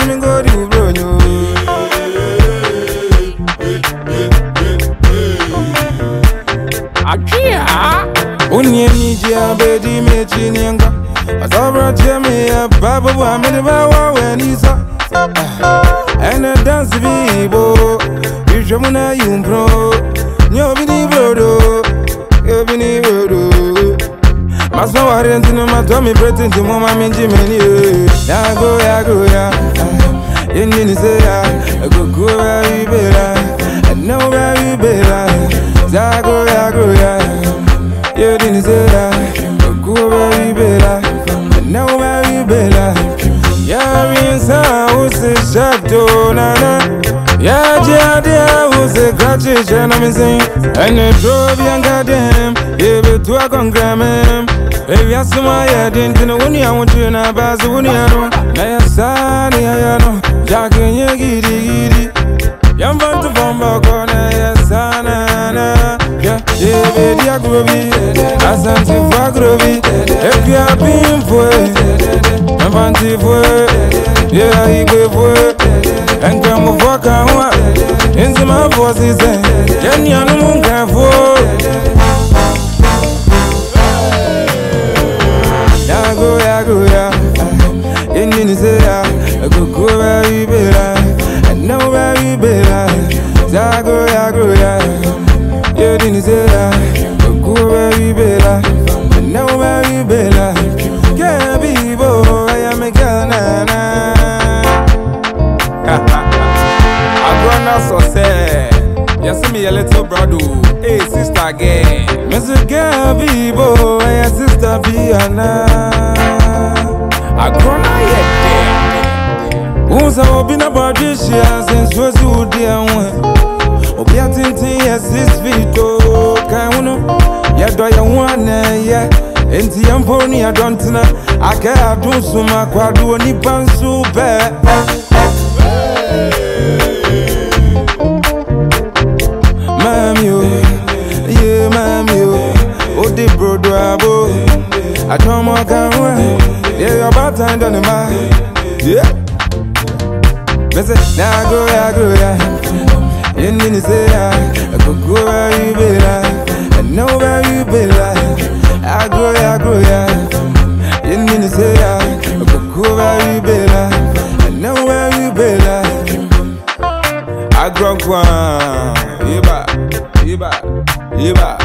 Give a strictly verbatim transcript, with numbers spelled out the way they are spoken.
me go to bro yo. Akia Unye nijia bedi mechi nienga Azabra chemi ya babu wa mini bawa wenisa Ene dance vibo Yusha muna yumpro Nyo bini brodo Yo bini brodo Masma warenzi no matomi pretenti moma minji meni Ya go ya go ya Yendi ni se ya Go go ya ibera No ya ibera Ya go ya go ya You didn't say that, go very better. Now very better. Yeah, we inside who's a shadow, nana. Yeah, Jadia who's a graduate, and I'm saying, and a drove young goddamn, if it to a congram. If you ask my head into the one, I want you in a bass, when you know, I saw the know, Jack and you giddy. Young van to form a corner, yes, Anna. Yeah, yeah, baby, I grow be. I sent you for groovy. If you are being for it, I'm fancy for it. Yeah, I go for it. And come of walk out. In my forces, Jenny and Moon can for. Ya go, ya go, ya. In Minnesota, I go go where you better. And now where you better. Ya go, ya go, ya. You didn't say that. Go where you better. And now where you better. Can't be boy, I am a girl, na na. I grown up so sad. You see me a little brother. Hey sister again. Mister Girl, be boy, and sister be Anna. I grown up yet dead. Once I will be a body, she has and so you dear one. Obi a tintin ya six feet oh, kai uno. Ya do ya one ya. Enti ya mponi ya dontina. Ake adun suma kwa duo ni pansu be. Mami oh, yeah mami oh. Odi brodo abo. I don't want to yeah, your bad time done in my yeah. Message now go ya go ya. In the say I go go where you be like. And know where you be like. I go ya go ya. In the say I go go where you be like. And know where you be like. I grow one. Iba, iba, iba.